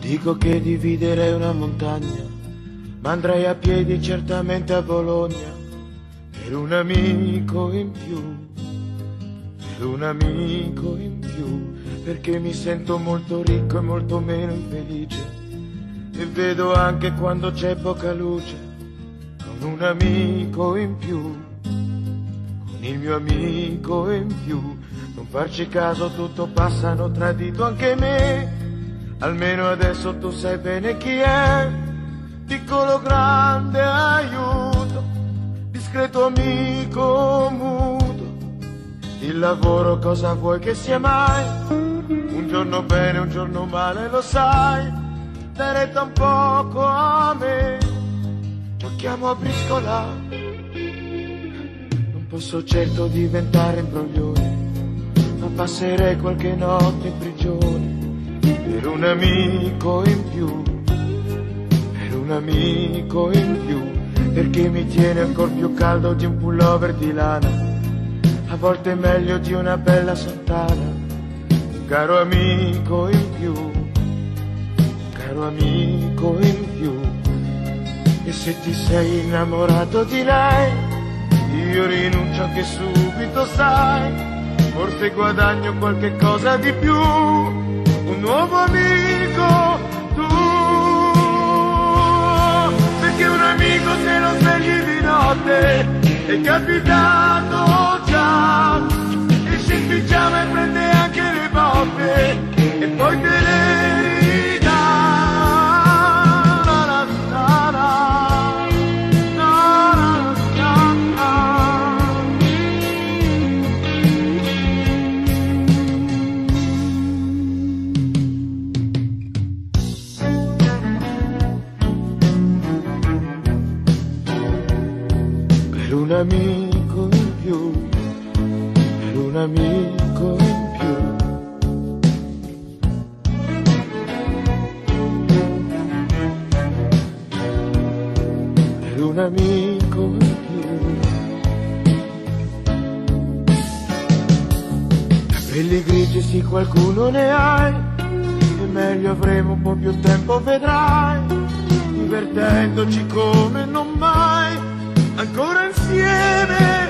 Dico che dividerei una montagna, ma andrei a piedi certamente a Bologna, per un amico in più, per un amico in più, perché mi sento molto ricco e molto meno infelice, e vedo anche quando c'è poca luce, con un amico in più, con il mio amico in più. Non farci caso, tutto passa, hanno tradito anche me. Almeno adesso tu sai bene chi è, piccolo grande aiuto, discreto amico muto. Il lavoro cosa vuoi che sia mai? Un giorno bene, un giorno male, lo sai, dai retta un poco a me, giochiamo a briscola. Non posso certo diventare imbroglione, ma passerei qualche notte in prigione, per un amico in più, per un amico in più, perché mi tiene ancora più caldo di un pullover di lana, a volte è meglio di una bella sottana. Caro amico in più, caro amico in più, e se ti sei innamorato di lei, io rinuncio anche subito, sai, forse guadagno qualche cosa di più, un nuovo amico tu, perché un amico se lo svegli di notte è capitato già, esce in pigiama e prende anche le botte e poi te le ridà. Per un amico in più, per un amico in più. Per un amico in più. Capelli grigi sì, qualcuno ne hai, e meglio avremo un po' più tempo, vedrai, divertendoci come non mai, ancora insieme.